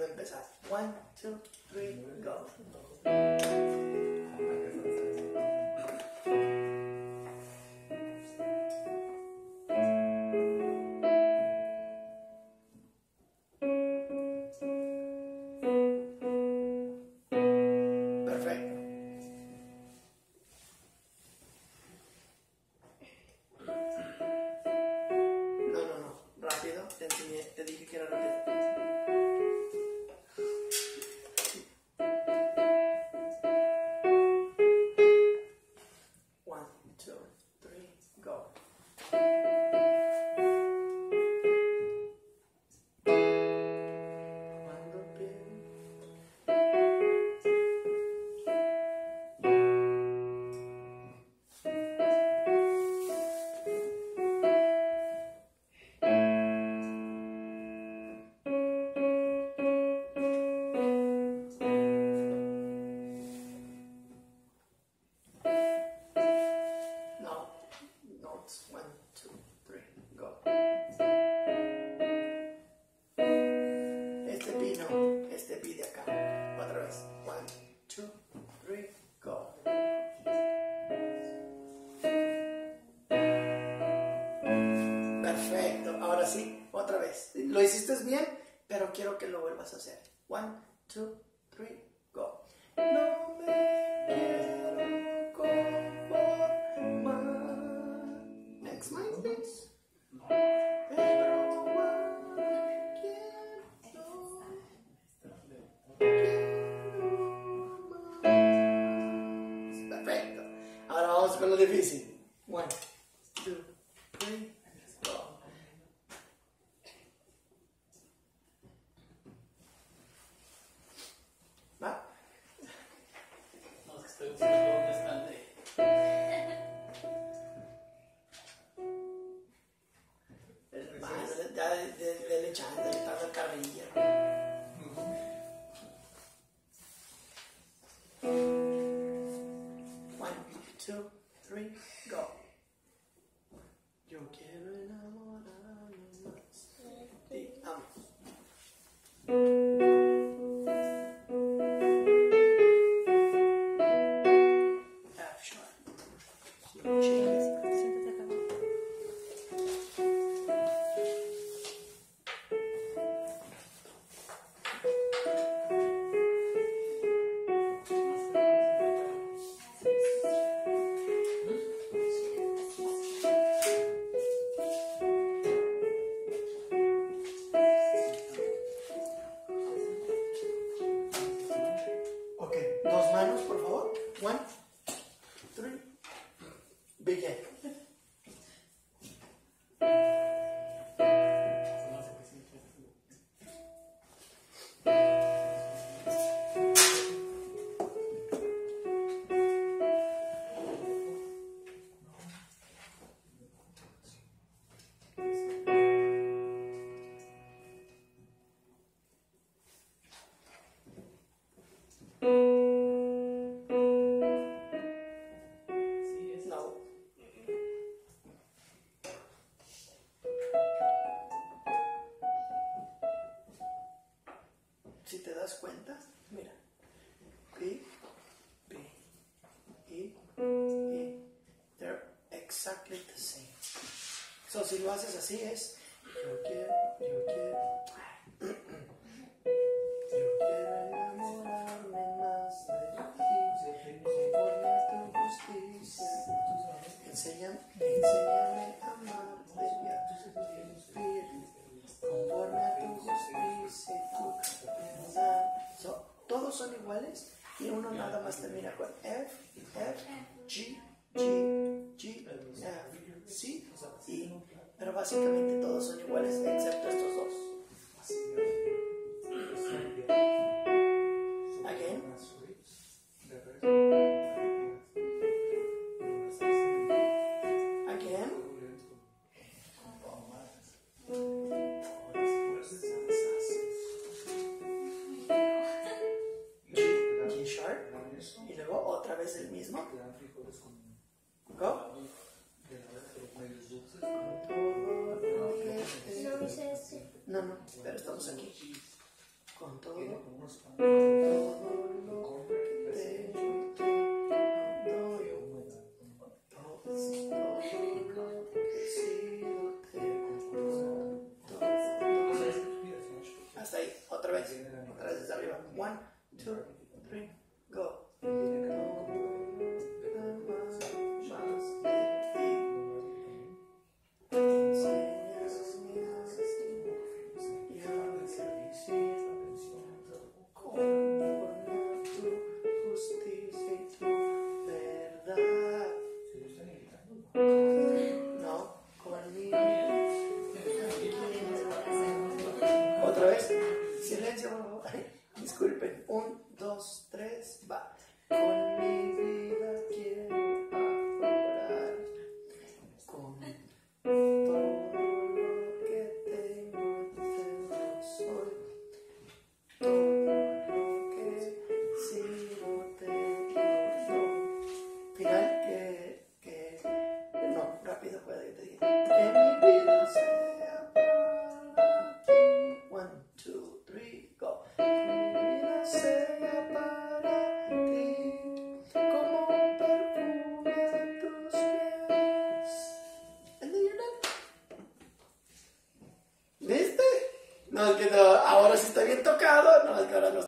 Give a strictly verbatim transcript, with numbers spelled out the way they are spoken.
vuelve a empezar. One, two, three, go. Lo hiciste bien, pero quiero que lo vuelvas a hacer. One, two, three, go. No me quiero conformar. Next line, please. Pero quiero, quiero más. Perfecto. Ahora vamos con lo difícil. One, two, three. Two, three, go. Yo quiero enamorarme más de ti. Vamos. F sharp. Dos manos, por favor. One, three, begin. Si te das cuenta, mira, B, B, E, E, they're exactly the same. So si lo haces así es, yo quiero, yo quiero, yo quiero enamorarme más de ti, conforme a tu justicia, enséñame, enséñame a amarte y a vivir, conforme a tu justicia. So, todos son iguales y uno nada más termina con F, F, G, G, G, F, C, E. Pero básicamente todos son iguales excepto estos dos. Again. Again. G sharp. Y luego otra vez el mismo. Go. No, no, pero estamos aquí. Con todo Otra vez desde arriba. One, two, three, go. Otra vez, silencio, disculpen, un, dos, tres, va. Con mi vida quiero adorar, con todo lo que tengo, tengo soy, todo lo que sigo tengo yo. Final que, que, no, rápido puede que te diga. Que mi vida sea para ti. One, two, three, go. Que mi vida sea para ti, como un perfume a tus pies. And then you're done. ¿Viste? No, es que no, ahora sí está bien tocado, no, es que ahora no.